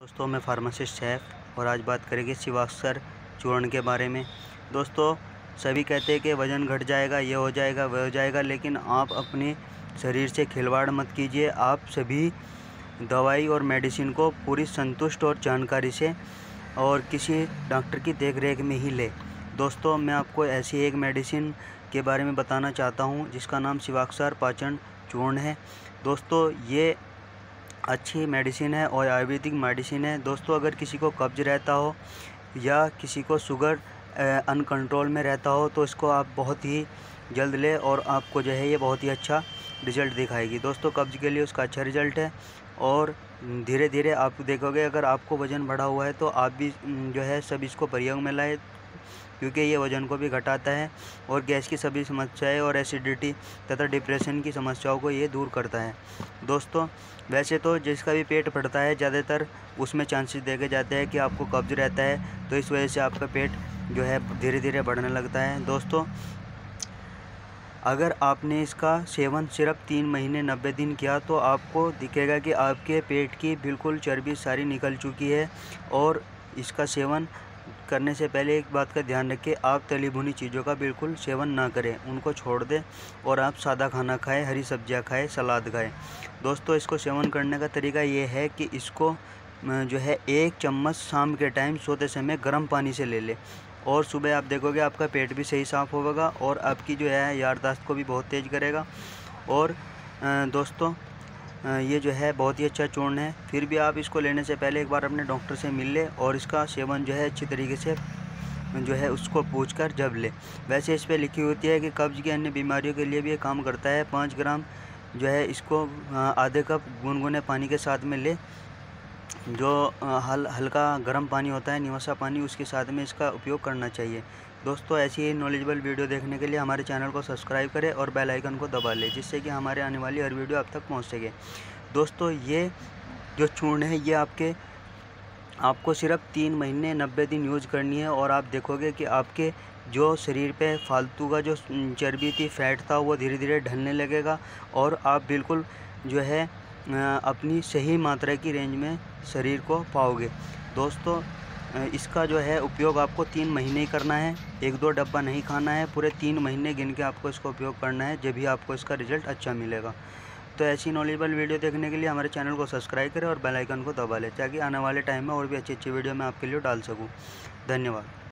दोस्तों मैं फार्मासिस्ट सैफ और आज बात करेंगे शिवाक्षर चूर्ण के बारे में। दोस्तों सभी कहते हैं कि वज़न घट जाएगा, ये हो जाएगा, वह हो जाएगा, लेकिन आप अपने शरीर से खिलवाड़ मत कीजिए। आप सभी दवाई और मेडिसिन को पूरी संतुष्ट और जानकारी से और किसी डॉक्टर की देखरेख में ही लें। दोस्तों मैं आपको ऐसी एक मेडिसिन के बारे में बताना चाहता हूँ जिसका नाम शिवाक्षर पाचन चूर्ण है। दोस्तों ये अच्छी मेडिसिन है और आयुर्वेदिक मेडिसिन है। दोस्तों अगर किसी को कब्ज रहता हो या किसी को शुगर अनकंट्रोल में रहता हो तो इसको आप बहुत ही जल्द लें और आपको जो है ये बहुत ही अच्छा रिज़ल्ट दिखाएगी। दोस्तों कब्ज के लिए उसका अच्छा रिज़ल्ट है और धीरे धीरे आप देखोगे अगर आपको वज़न बढ़ा हुआ है तो आप भी जो है सब इसको प्रयोग में लाए, क्योंकि ये वज़न को भी घटाता है और गैस की सभी समस्याएं और एसिडिटी तथा डिप्रेशन की समस्याओं को ये दूर करता है। दोस्तों वैसे तो जिसका भी पेट फटता है ज़्यादातर उसमें चांसेस देखे जाते हैं कि आपको कब्ज रहता है, तो इस वजह से आपका पेट जो है धीरे धीरे बढ़ने लगता है। दोस्तों अगर आपने इसका सेवन सिर्फ 3 महीने 90 दिन किया तो आपको दिखेगा कि आपके पेट की बिल्कुल चर्बी सारी निकल चुकी है। और इसका सेवन करने से पहले एक बात का ध्यान रखें, आप तली भुनी चीज़ों का बिल्कुल सेवन ना करें, उनको छोड़ दें और आप सादा खाना खाएं, हरी सब्जियां खाएं, सलाद खाएं। दोस्तों इसको सेवन करने का तरीका ये है कि इसको जो है 1 चम्मच शाम के टाइम सोते समय गर्म पानी से ले लें और सुबह आप देखोगे आपका पेट भी सही साफ़ होगा और आपकी जो है याददाश्त को भी बहुत तेज़ करेगा। और दोस्तों ये जो है बहुत ही अच्छा चूर्ण है। फिर भी आप इसको लेने से पहले एक बार अपने डॉक्टर से मिल लें और इसका सेवन जो है अच्छी तरीके से जो है उसको पूछकर जब ले। वैसे इस पर लिखी होती है कि कब्ज़ की अन्य बीमारियों के लिए भी ये काम करता है। 5 ग्राम जो है इसको आधे कप गुनगुने पानी के साथ में ले, जो हल्का गर्म पानी होता है, निवासा पानी, उसके साथ में इसका उपयोग करना चाहिए। दोस्तों ऐसी ही नॉलेजेबल वीडियो देखने के लिए हमारे चैनल को सब्सक्राइब करें और बेल आइकन को दबा लें, जिससे कि हमारे आने वाली हर वीडियो आप तक पहुंच सके। दोस्तों ये जो चूर्ण है ये आपको सिर्फ 3 महीने 90 दिन यूज़ करनी है और आप देखोगे कि आपके जो शरीर पे फालतू का जो चर्बी थी, फैट था, वो धीरे धीरे ढलने लगेगा और आप बिल्कुल जो है अपनी सही मात्रा की रेंज में शरीर को पाओगे। दोस्तों इसका जो है उपयोग आपको 3 महीने ही करना है, 1-2 डब्बा नहीं खाना है, पूरे 3 महीने गिन के आपको इसका उपयोग करना है, जब भी आपको इसका रिज़ल्ट अच्छा मिलेगा। तो ऐसी नॉलेजेबल वीडियो देखने के लिए हमारे चैनल को सब्सक्राइब करें और बेल आइकन को दबा लें, ताकि आने वाले टाइम में और भी अच्छी अच्छी वीडियो मैं आपके लिए डाल सकूं। धन्यवाद।